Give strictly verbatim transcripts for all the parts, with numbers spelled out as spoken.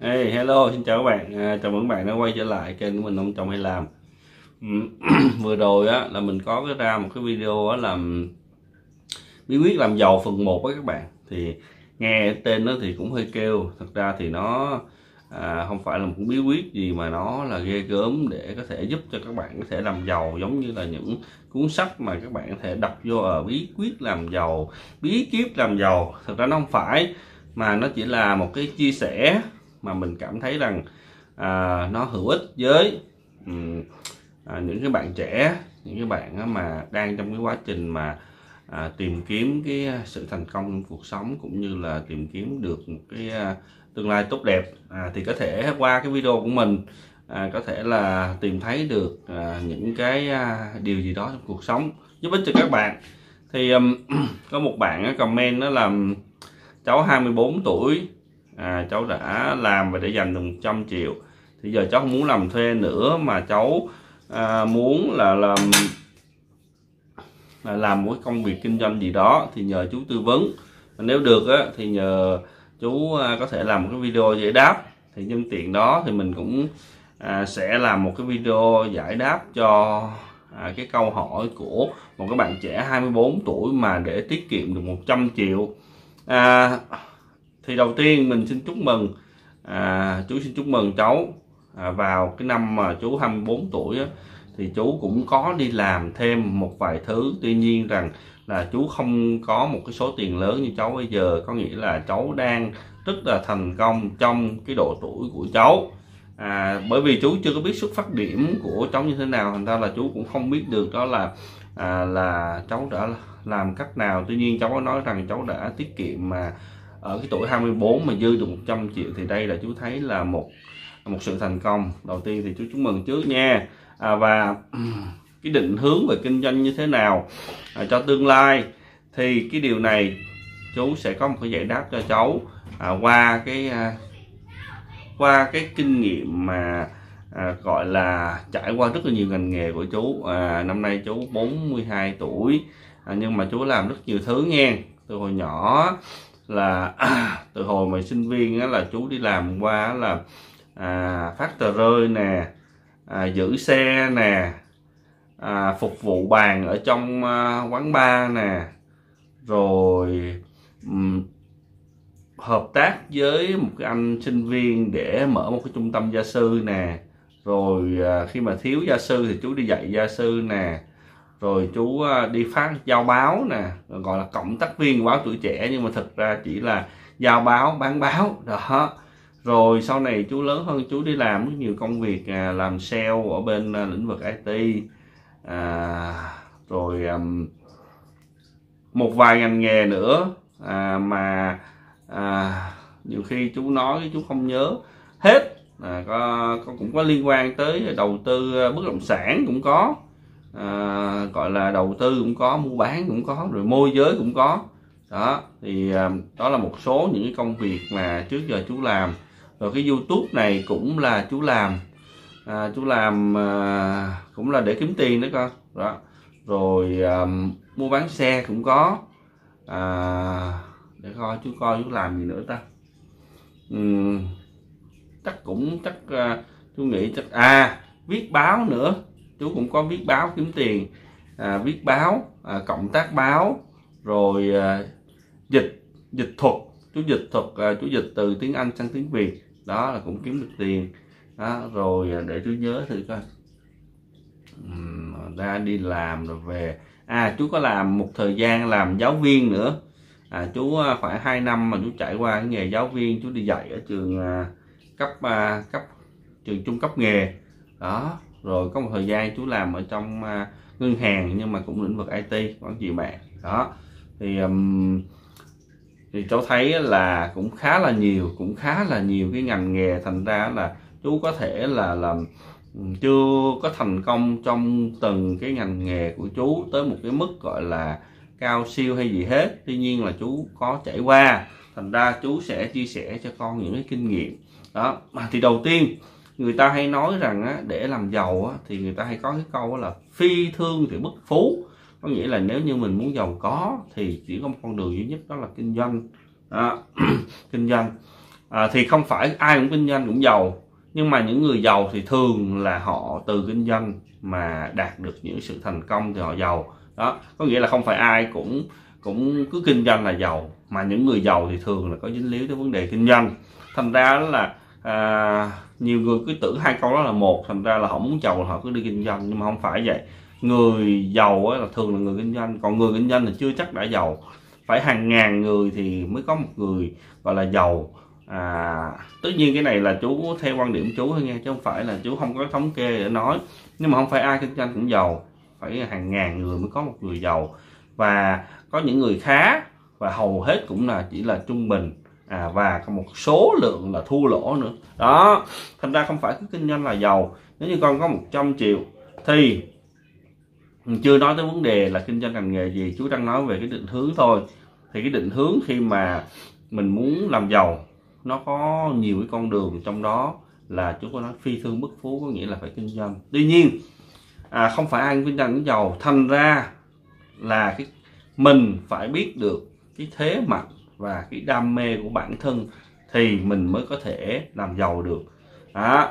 Hey, hello, xin chào các bạn. À, chào mừng các bạn đã quay trở lại kênh của mình Ông Trồng Hay Làm. Ừm, Vừa rồi á là mình có cái ra một cái video á làm bí quyết làm giàu phần một với các bạn. Thì nghe tên nó thì cũng hơi kêu, thật ra thì nó à, không phải là một bí quyết gì mà nó là ghê gớm để có thể giúp cho các bạn có thể làm giàu, giống như là những cuốn sách mà các bạn có thể đọc vô ở bí quyết làm giàu, bí kíp làm giàu. Thật ra nó không phải, mà nó chỉ là một cái chia sẻ mà mình cảm thấy rằng à, nó hữu ích với um, à, những cái bạn trẻ, những cái bạn mà đang trong cái quá trình mà à, tìm kiếm cái sự thành công trong cuộc sống, cũng như là tìm kiếm được một cái à, tương lai tốt đẹp. À, thì có thể qua cái video của mình à, có thể là tìm thấy được à, những cái à, điều gì đó trong cuộc sống giúp ích cho các bạn. Thì um, có một bạn comment đó là cháu hai mươi bốn tuổi, à, cháu đã làm và để dành được một trăm triệu, thì giờ cháu không muốn làm thuê nữa mà cháu à, muốn là làm là làm một cái công việc kinh doanh gì đó, thì nhờ chú tư vấn. Nếu được á, thì nhờ chú à, có thể làm một cái video giải đáp. Thì nhân tiện đó thì mình cũng à, sẽ làm một cái video giải đáp cho à, cái câu hỏi của một cái bạn trẻ hai mươi bốn tuổi mà để tiết kiệm được một trăm triệu. à, thì đầu tiên mình xin chúc mừng à, chú xin chúc mừng cháu à, vào cái năm mà chú hai mươi bốn tuổi á, thì chú cũng có đi làm thêm một vài thứ. Tuy nhiên rằng là chú không có một cái số tiền lớn như cháu bây giờ, có nghĩa là cháu đang rất là thành công trong cái độ tuổi của cháu. À, bởi vì chú chưa có biết xuất phát điểm của cháu như thế nào, thành ra là chú cũng không biết được đó là à, là cháu đã làm cách nào. Tuy nhiên cháu có nói rằng cháu đã tiết kiệm mà ở cái tuổi hai mươi bốn mà dư được một trăm triệu, thì đây là chú thấy là một một sự thành công. Đầu tiên thì chú chúc mừng trước nha. À, và cái định hướng về kinh doanh như thế nào à, cho tương lai, thì cái điều này chú sẽ có một cái giải đáp cho cháu à, qua cái à, qua cái kinh nghiệm mà à, gọi là trải qua rất là nhiều ngành nghề của chú. À, năm nay chú bốn mươi hai tuổi, à, nhưng mà chú làm rất nhiều thứ nha. Từ hồi nhỏ là à, từ hồi mà sinh viên á, là chú đi làm qua là à, phát tờ rơi nè, à, giữ xe nè, à, phục vụ bàn ở trong à, quán bar nè, rồi um, hợp tác với một cái anh sinh viên để mở một cái trung tâm gia sư nè, rồi à, khi mà thiếu gia sư thì chú đi dạy gia sư nè, rồi chú à, đi phát giao báo nè, gọi là cộng tác viên của báo Tuổi Trẻ, nhưng mà thực ra chỉ là giao báo, bán báo đó. Rồi sau này chú lớn hơn, chú đi làm rất nhiều công việc à, làm sale ở bên à, lĩnh vực i tê, à, rồi um, một vài ngành nghề nữa à, mà à, nhiều khi chú nói chú không nhớ hết. À, có, có cũng có liên quan tới đầu tư bất động sản cũng có, à, gọi là đầu tư cũng có, mua bán cũng có, rồi môi giới cũng có đó. Thì à, đó là một số những cái công việc mà trước giờ chú làm. Rồi cái YouTube này cũng là chú làm, à, chú làm à, cũng là để kiếm tiền đó con đó. Rồi à, mua bán xe cũng có, à, để coi chú coi chú làm gì nữa ta. uhm, chắc cũng chắc uh, chú nghĩ chắc à viết báo nữa, chú cũng có viết báo kiếm tiền, à, viết báo, à, cộng tác báo, rồi à, dịch dịch thuật, chú dịch thuật, à, chú dịch từ tiếng Anh sang tiếng Việt, đó là cũng kiếm được tiền đó. Rồi à, để chú nhớ thử coi, uhm, ra đi làm rồi về. À, chú có làm một thời gian làm giáo viên nữa. À, chú khoảng hai năm mà chú trải qua cái nghề giáo viên, chú đi dạy ở trường à, cấp à, cấp trường trung cấp nghề đó. Rồi có một thời gian chú làm ở trong à, ngân hàng, nhưng mà cũng lĩnh vực i tê, quản trị mạng đó. Thì um, thì cháu thấy là cũng khá là nhiều, cũng khá là nhiều cái ngành nghề, thành ra là chú có thể là làm chưa có thành công trong từng cái ngành nghề của chú tới một cái mức gọi là cao siêu hay gì hết. Tuy nhiên là chú có trải qua, thành ra chú sẽ chia sẻ cho con những cái kinh nghiệm đó. Thì đầu tiên người ta hay nói rằng á, để làm giàu á, thì người ta hay có cái câu là phi thương thì bất phú. Có nghĩa là nếu như mình muốn giàu có thì chỉ có một con đường duy nhất, đó là kinh doanh đó. Kinh doanh à, thì không phải ai cũng kinh doanh cũng giàu, nhưng mà những người giàu thì thường là họ từ kinh doanh mà đạt được những sự thành công thì họ giàu. Đó có nghĩa là không phải ai cũng cũng cứ kinh doanh là giàu, mà những người giàu thì thường là có dính líu tới vấn đề kinh doanh. Thành ra đó là à, nhiều người cứ tưởng hai câu đó là một, thành ra là họ muốn giàu là họ cứ đi kinh doanh, nhưng mà không phải vậy. Người giàu là thường là người kinh doanh, còn người kinh doanh là chưa chắc đã giàu, phải hàng ngàn người thì mới có một người gọi là giàu. À, tất nhiên cái này là chú theo quan điểm chú thôi nghe, chứ không phải là chú không có thống kê để nói, nhưng mà không phải ai kinh doanh cũng giàu, phải hàng ngàn người mới có một người giàu, và có những người khá và hầu hết cũng là chỉ là trung bình, à, và có một số lượng là thua lỗ nữa. Đó thành ra không phải cứ kinh doanh là giàu. Nếu như con có một trăm triệu thì chưa nói tới vấn đề là kinh doanh ngành nghề gì, chú đang nói về cái định hướng thôi. Thì cái định hướng khi mà mình muốn làm giàu nó có nhiều cái con đường, trong đó là chú có nói phi thương bất phú, có nghĩa là phải kinh doanh. Tuy nhiên à, không phải ai kinh doanh cũng giàu, thành ra là cái mình phải biết được cái thế mạnh và cái đam mê của bản thân thì mình mới có thể làm giàu được. Đó.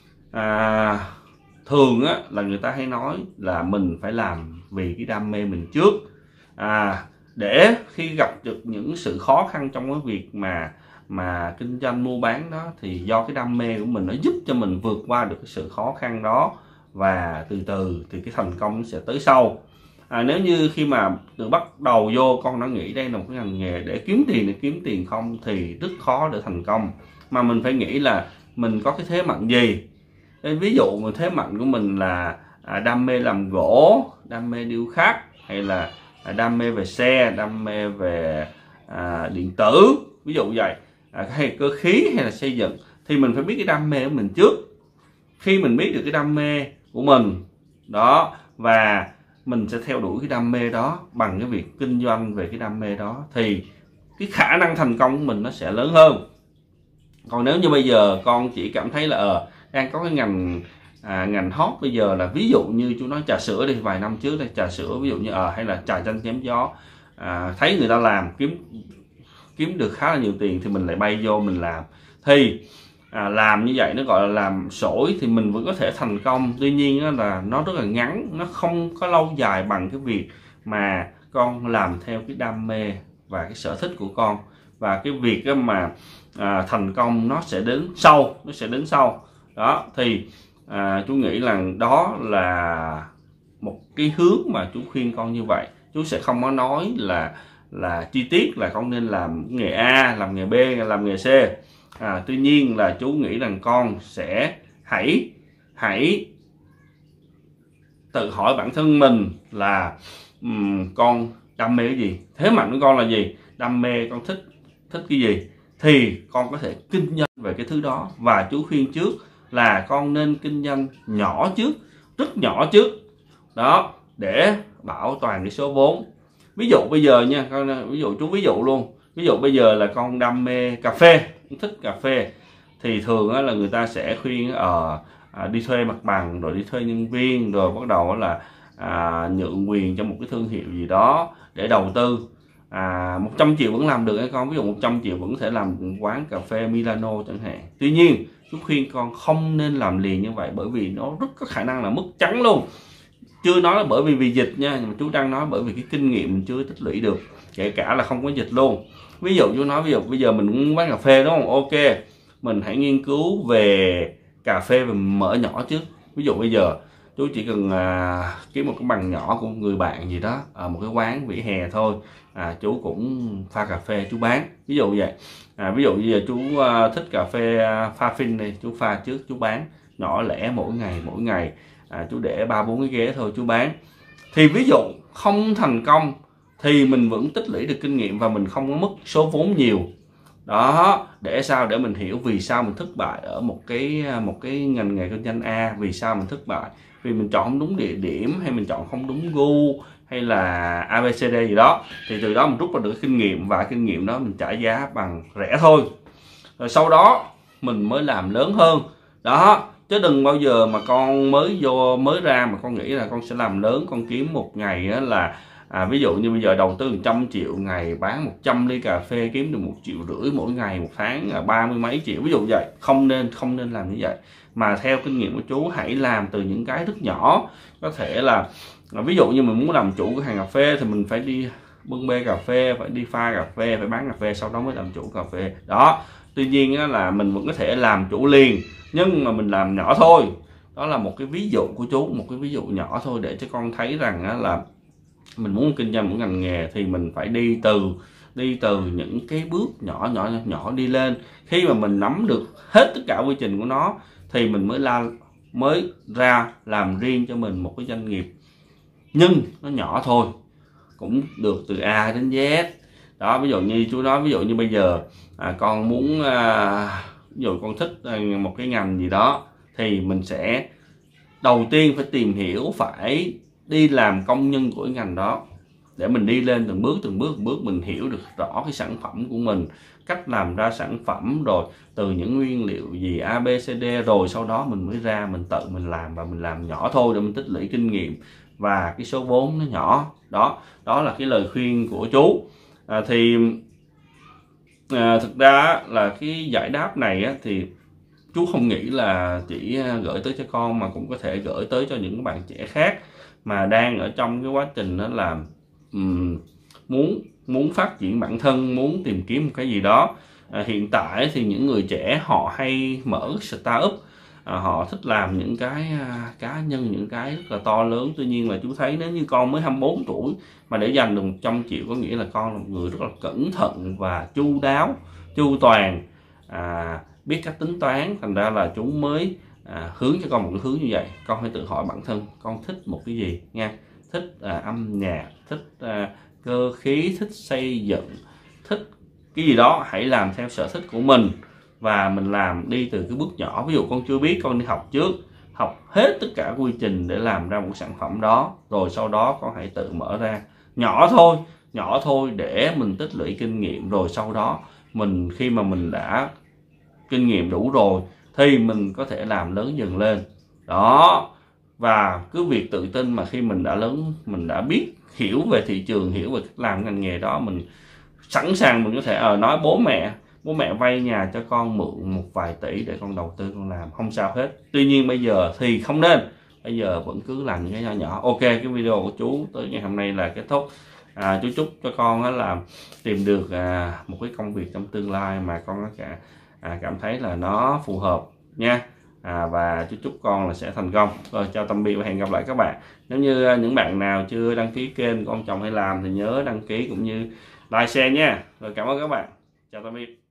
À, thường á, là người ta hay nói là mình phải làm vì cái đam mê mình trước, à, để khi gặp được những sự khó khăn trong cái việc mà mà kinh doanh mua bán đó, thì do cái đam mê của mình nó giúp cho mình vượt qua được cái sự khó khăn đó, và từ từ thì cái thành công nó sẽ tới sau. À, nếu như khi mà từ bắt đầu vô con đã nghĩ đây là một cái ngành nghề để kiếm tiền để kiếm tiền không thì rất khó để thành công, mà mình phải nghĩ là mình có cái thế mạnh gì. Ví dụ một thế mạnh của mình là à, đam mê làm gỗ, đam mê điêu khắc, hay là à, đam mê về xe, đam mê về à, điện tử, ví dụ vậy, à, hay cơ khí hay là xây dựng, thì mình phải biết cái đam mê của mình trước. Khi mình biết được cái đam mê của mình đó, và mình sẽ theo đuổi cái đam mê đó bằng cái việc kinh doanh về cái đam mê đó, thì cái khả năng thành công của mình nó sẽ lớn hơn. Còn nếu như bây giờ con chỉ cảm thấy là ờ đang có cái ngành à, ngành hot bây giờ là ví dụ như chú nói trà sữa đi, vài năm trước đây trà sữa ví dụ như ờ hay là trà chanh chém gió, à, thấy người ta làm kiếm kiếm được khá là nhiều tiền thì mình lại bay vô mình làm, thì à, làm như vậy nó gọi là làm sổi thì mình vẫn có thể thành công. Tuy nhiên là nó rất là ngắn, nó không có lâu dài bằng cái việc mà con làm theo cái đam mê và cái sở thích của con, và cái việc mà à, thành công nó sẽ đến sau, nó sẽ đến sau. Đó thì à, chú nghĩ là đó là một cái hướng mà chú khuyên con như vậy. Chú sẽ không có nói là là chi tiết là con nên làm nghề A, làm nghề B, làm nghề C. À, tuy nhiên là chú nghĩ rằng con sẽ hãy hãy tự hỏi bản thân mình là um, con đam mê cái gì, thế mạnh của con là gì, đam mê con thích thích cái gì, thì con có thể kinh doanh về cái thứ đó. Và chú khuyên trước là con nên kinh doanh nhỏ trước, rất nhỏ trước đó, để bảo toàn cái số vốn. Ví dụ bây giờ nha con, ví dụ chú ví dụ luôn, ví dụ bây giờ là con đam mê cà phê, thích cà phê, thì thường là người ta sẽ khuyên ở à, đi thuê mặt bằng, rồi đi thuê nhân viên, rồi bắt đầu là à, nhượng quyền cho một cái thương hiệu gì đó để đầu tư. À, một trăm triệu vẫn làm được hay con, ví dụ một trăm triệu vẫn có thể làm quán cà phê Milano chẳng hạn. Tuy nhiên chú khuyên con không nên làm liền như vậy, bởi vì nó rất có khả năng là mất trắng luôn. Chưa nói là bởi vì vì dịch nha, nhưng mà chú đang nói bởi vì cái kinh nghiệm mình chưa tích lũy được, kể cả là không có dịch luôn. Ví dụ chú nói ví dụ bây giờ mình muốn bán cà phê đúng không, ok, mình hãy nghiên cứu về cà phê và mở nhỏ trước. Ví dụ bây giờ chú chỉ cần à, kiếm một cái bằng nhỏ của người bạn gì đó ở một cái quán vỉa hè thôi, à, chú cũng pha cà phê chú bán, ví dụ vậy. À, ví dụ bây giờ chú à, thích cà phê à, pha phin đi, chú pha trước chú bán nhỏ lẻ mỗi ngày mỗi ngày, à, chú để ba bốn cái ghế thôi chú bán. Thì ví dụ không thành công thì mình vẫn tích lũy được kinh nghiệm và mình không có mất số vốn nhiều. Đó, để sao để mình hiểu vì sao mình thất bại ở một cái một cái ngành nghề kinh doanh A, vì sao mình thất bại, vì mình chọn không đúng địa điểm, hay mình chọn không đúng gu, hay là a bê xê đê gì đó. Thì từ đó mình rút ra được kinh nghiệm, và kinh nghiệm đó mình trả giá bằng rẻ thôi, rồi sau đó mình mới làm lớn hơn. Đó, chứ đừng bao giờ mà con mới vô mới ra mà con nghĩ là con sẽ làm lớn, con kiếm một ngày là À, ví dụ như bây giờ đầu tư một trăm triệu ngày bán một trăm ly cà phê kiếm được một triệu rưỡi mỗi ngày, một tháng là ba mươi mấy triệu, ví dụ vậy. Không nên không nên làm như vậy, mà theo kinh nghiệm của chú hãy làm từ những cái rất nhỏ. Có thể là ví dụ như mình muốn làm chủ cửa hàng cà phê thì mình phải đi bưng bê cà phê, phải đi pha cà phê, phải bán cà phê, sau đó mới làm chủ cà phê đó. Tuy nhiên á, là mình vẫn có thể làm chủ liền, nhưng mà mình làm nhỏ thôi. Đó là một cái ví dụ của chú, một cái ví dụ nhỏ thôi để cho con thấy rằng á, là mình muốn kinh doanh một ngành nghề thì mình phải đi từ đi từ những cái bước nhỏ nhỏ nhỏ đi lên. Khi mà mình nắm được hết tất cả quy trình của nó thì mình mới la mới ra làm riêng cho mình một cái doanh nghiệp, nhưng nó nhỏ thôi, cũng được từ A đến Z đó. Ví dụ như chú nói, ví dụ như bây giờ à, con muốn à, ví dụ con thích một cái ngành gì đó thì mình sẽ đầu tiên phải tìm hiểu, phải đi làm công nhân của cái ngành đó để mình đi lên từng bước từng bước từng bước mình hiểu được rõ cái sản phẩm của mình, cách làm ra sản phẩm, rồi từ những nguyên liệu gì A B C D, rồi sau đó mình mới ra mình tự mình làm, và mình làm nhỏ thôi để mình tích lũy kinh nghiệm và cái số vốn nó nhỏ đó. Đó là cái lời khuyên của chú. À, thì à, thực ra là cái giải đáp này á, thì chú không nghĩ là chỉ gửi tới cho con, mà cũng có thể gửi tới cho những bạn trẻ khác mà đang ở trong cái quá trình đó là um, muốn muốn phát triển bản thân, muốn tìm kiếm một cái gì đó. À, hiện tại thì những người trẻ họ hay mở startup, à, họ thích làm những cái à, cá nhân, những cái rất là to lớn. Tuy nhiên là chú thấy nếu như con mới hai mươi bốn tuổi mà để dành được một trăm triệu, có nghĩa là con là một người rất là cẩn thận và chu đáo, chu toàn, à, biết cách tính toán. Thành ra là chú mới à, hướng cho con một cái hướng như vậy. Con hãy tự hỏi bản thân con thích một cái gì nha. Thích à, âm nhạc, thích à, cơ khí, thích xây dựng, thích cái gì đó, hãy làm theo sở thích của mình và mình làm đi từ cái bước nhỏ. Ví dụ con chưa biết, con đi học trước, học hết tất cả quy trình để làm ra một sản phẩm đó, rồi sau đó con hãy tự mở ra nhỏ thôi, nhỏ thôi để mình tích lũy kinh nghiệm. Rồi sau đó mình khi mà mình đã kinh nghiệm đủ rồi thì mình có thể làm lớn dần lên đó. Và cứ việc tự tin mà khi mình đã lớn, mình đã biết hiểu về thị trường, hiểu về cách làm ngành nghề đó, mình sẵn sàng mình có thể ở nói bố mẹ bố mẹ vay nhà cho con mượn một vài tỷ để con đầu tư, con làm không sao hết. Tuy nhiên bây giờ thì không nên, bây giờ vẫn cứ làm những cái nhỏ nhỏ. Ok, cái video của chú tới ngày hôm nay là kết thúc. À, chú chúc cho con đó là tìm được à, một cái công việc trong tương lai mà con có cả à, cảm thấy là nó phù hợp nha. À, và chú chúc con là sẽ thành công. Rồi, chào tạm biệt và hẹn gặp lại các bạn. Nếu như những bạn nào chưa đăng ký kênh Con Trồng Hay Làm thì nhớ đăng ký cũng như like share nha. Rồi, cảm ơn các bạn. Chào tạm biệt.